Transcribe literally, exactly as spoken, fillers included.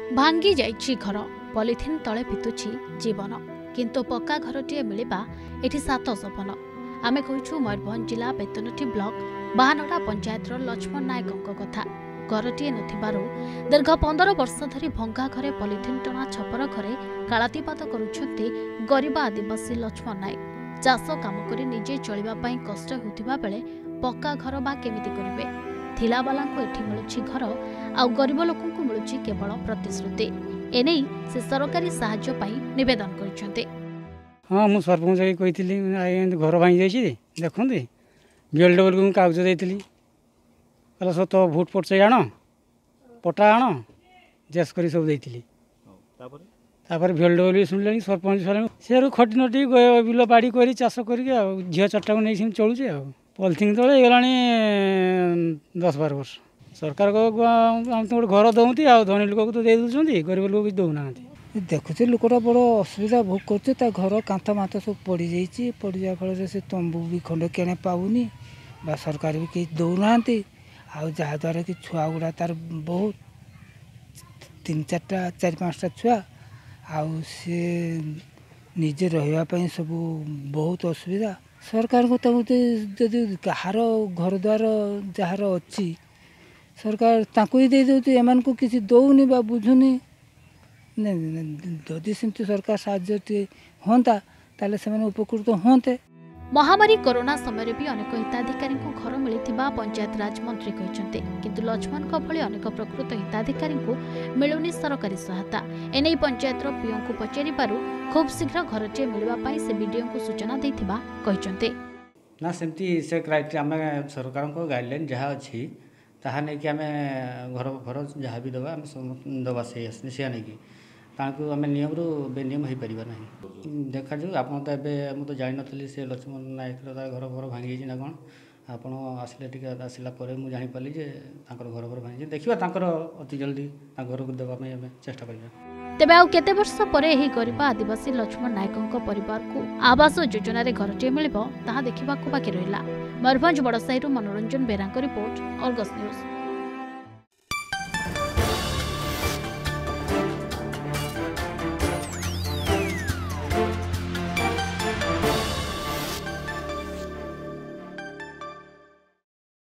भांगी जाइछि घर पॉलिथिन तले पितुछि जीवन किंतु पक्का घरटीए मिलिबा एठी सात सपन। आमे कहिछु मयूरभंज जिला बेतनठी ब्लॉक बाहानडा पंचायतर लक्ष्मण नायकों कथा। घरटीए नथिबारु दीर्घ पंदर वर्ष धरी भंगा घरे पॉलिथिन टना छपर घरे कालातीपात करुछन्ति गरीब आदिवासी लक्ष्मण नायक। चाष काम करी निजे चलिबा पई कष्ट होतिबा बेले पक्का घर बा केमिति करिवे। थिला वाला को एठी मिलुछि घर आ गरीब लोकन को मिलुछि केवल प्रतिश्रुति। एनै से सरकारी सहायता पई निवेदन करिसन्ते। हाँ मु सरपंच के कहितली आई घर भांगी जाइछि देखुंदी बीएलडब्ल्यू को कागज देइतली कहला सो तो भोट पट आण पटा आण जेस करी सब देइतली तापर तापर बीएलडब्ल्यू सुनलेनी सरपंच सुनले से खटी नटी बिल बाड़ी करी चाष करी आ झिया चट्टा को नहीं चलुचे आ पॉलिथिन तले गलानी दस बारह वर्ष सरकार को हम तो घर दौती आ धनी लोक तो दे दूसरी गरीब लोक भी दौना देखुचे लोकटा बड़ असुविधा भोग करते घर कांथ माथ सब पड़ जाइए पड़ जा फल से तंबू भी खंडे केने पाऊनी बा सरकार भी कहीं दौना आहाद्वारा कि छुआ गुड़ा तार बहुत तीन चार्टा चार पाँचटा छुआ आउ सी निजे रही सब बहुत असुविधा सरकार को जदि कहार घर द्वार जार अच्छी सरकार ताकू ही दे दे एमान को किसी दौनी बा बुझुनी जदि सेमती सरकार साहाय्य होता ताले से उपकृत होते। महामारी कोरोना समय भी अनेक हिताधिकारी को घर मिलिथिबा पंचायत राज मंत्री कहते किंतु लक्ष्मण को भली अनेक प्रकृत हिताधिकारी को मिलुनी सरकारी सहायता। एनै पंचायत पीओ को पचारि पारु खूब शीघ्र घरटे मिलवा पाई से बीडीओ को सूचना देथिबा कहते। ना सेमती से क्राइटेरिया आम सरकार को गाइडलाइन जहाँ अच्छी ताहा नहीं कि आम घर घर जहाँ भी दबा आम दबा से से नहीं कि ताकू आम नियम रु बेनियम हो पार ना देखा जाऊ आप तो एवं मुझे जान नी से लक्ष्मण नायक घर घर भांगी ना कौन आपड़ आसिले टी आसला मुझे जापारी जे घर घर भांगी देखा अति जल्दी घर को देवाई आम चेष्टा कर। तेबे आउ केते वर्ष परे एही गरीब आदिवासी लक्ष्मण नायकों परिवार को आवास योजना रे घरटे मिलिबो ताहा देखिबाकू बाकी रहिला। मयूरभंज बड़साहीरु मनोरंजन बेरांक रिपोर्ट, अर्गस न्यूज।